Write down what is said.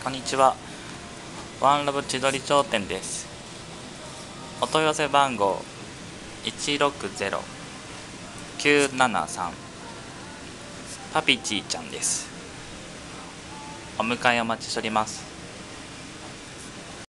こんにちは。ワンラブ千鳥商店です。お問い合わせ番号160-973パピチーちゃんです。お迎えお待ちしております。